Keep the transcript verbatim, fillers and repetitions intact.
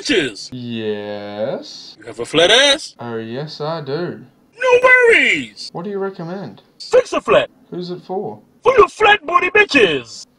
bitches! Yes? You have a flat ass? Oh, yes, I do. No worries! What do you recommend? Fix a flat Who's it for? for your flat booty bitches!